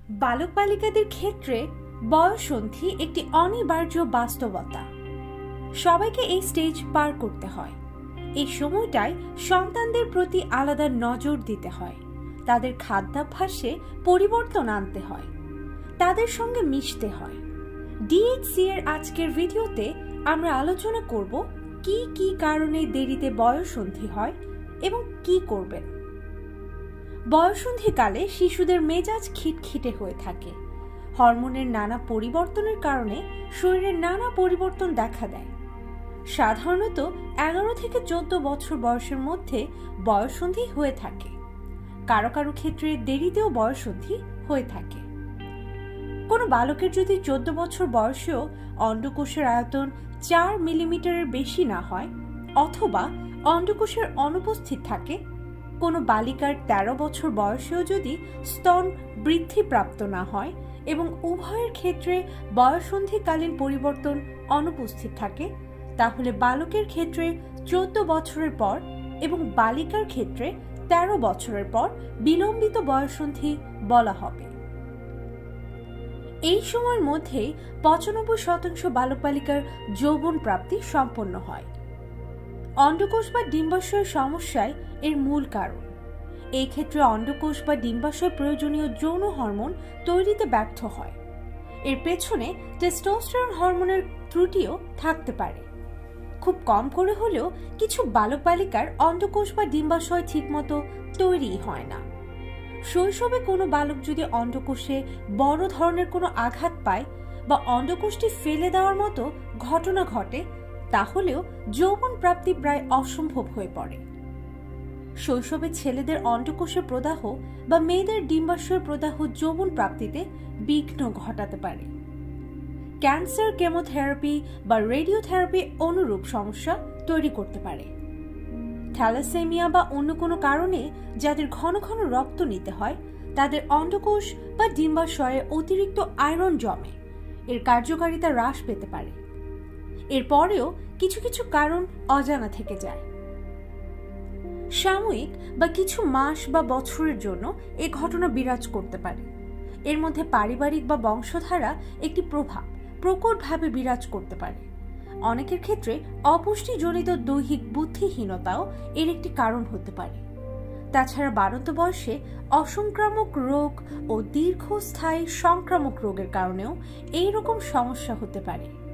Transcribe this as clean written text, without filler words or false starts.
বালক বালিকাদের ক্ষেত্রে বয়ঃসন্ধি একটি অনিবার্য বাস্তবতা। সবাইকে এই স্টেজ পার করতে হয়। এই সময়টায় সন্তানদের প্রতি আলাদা নজর দিতে হয়, তাদের খাদ্যাভ্যাসে পরিবর্তন আনতে হয়, তাদের সঙ্গে মিশতে হয়। ডিএইচসি এর আজকের ভিডিওতে আমরা আলোচনা করব কি কি কারণে দেরিতে বয়ঃসন্ধি হয় এবং কি করবেন। বয়ঃসন্ধিকালে শিশুদের মেজাজ খিটখিটে হয়ে থাকে। হরমোনের নানা পরিবর্তনের কারণে শরীরের নানা পরিবর্তন দেখা দেয়। সাধারণত 11 থেকে 14 বছর বয়সের মধ্যে বয়ঃসন্ধি হয়ে থাকে। কারো কারো ক্ষেত্রে দেরিতেও বয়ঃসন্ধি হয়ে থাকে। কোনো বালকের যদি 14 বছর বয়সেও অন্ডকোষের আয়তন 4 মিলিমিটারের বেশি না হয় অথবা অন্ডকোষের অনুপস্থিত থাকে, কোনো বালিকার 13 বছর বয়সেও যদি স্তন বৃদ্ধিপ্রাপ্ত না হয় এবং উভয়ের ক্ষেত্রে বয়ঃসন্ধিকালীন পরিবর্তন অনুপস্থিত থাকে, তাহলে বালকের ক্ষেত্রে 14 বছরের পর এবং বালিকার ক্ষেত্রে 13 বছরের পর বিলম্বিত বয়ঃসন্ধি বলা হবে। এই সময়ের মধ্যে 95% বালক বালিকার যৌবন প্রাপ্তি সম্পন্ন হয়। অন্ডকোষ বা ডিম্বাশয়ের সমস্যায় এর মূল কারণ। এই ক্ষেত্রে অন্ডকোষ বা ডিম্বাশয় প্রয়োজনীয় যৌন হরমোন তৈরিতে ব্যর্থ হয়। এর পেছনে টেস্টোস্টেরন হরমোনের ত্রুটিও থাকতে পারে। খুব কম করে হলেও কিছু বালক বালিকার অন্ডকোষ বা ডিম্বাশয় ঠিকমতো তৈরি হয় না। শৈশবে কোনো বালক যদি অন্ডকোষে বড় ধরনের কোনো আঘাত পায় বা অন্ডকোষটি ফেলে দেওয়ার মতো ঘটনা ঘটে, তাহলেও যৌবন প্রাপ্তি প্রায় অসম্ভব হয়ে পড়ে। শৈশবে ছেলেদের অন্ডকোষের প্রদাহ বা মেয়েদের ডিম্বাশয়ের প্রদাহ যৌবন প্রাপ্তিতে বিঘ্ন ঘটাতে পারে। ক্যান্সার, কেমোথেরাপি বা রেডিওথেরাপি অনুরূপ সমস্যা তৈরি করতে পারে। থ্যালাসেমিয়া বা অন্য কোনো কারণে যাদের ঘন ঘন রক্ত নিতে হয়, তাদের অন্ডকোষ বা ডিম্বাশয়ে অতিরিক্ত আয়রন জমে, এর কার্যকারিতা হ্রাস পেতে পারে। এরপরেও কিছু কিছু কারণ অজানা থেকে যায়। সাময়িক বা কিছু মাস বা বছরের জন্য এ ঘটনা বিরাজ করতে পারে। এর মধ্যে পারিবারিক বা বংশধারা একটি প্রভাব প্রকটভাবে বিরাজ করতে পারে। অনেকের ক্ষেত্রে অপুষ্টিজনিত দৈহিক বুদ্ধিহীনতাও এর একটি কারণ হতে পারে। তাছাড়া বাড়ন্ত বয়সে অসংক্রামক রোগ ও দীর্ঘস্থায়ী সংক্রামক রোগের কারণেও এই রকম সমস্যা হতে পারে।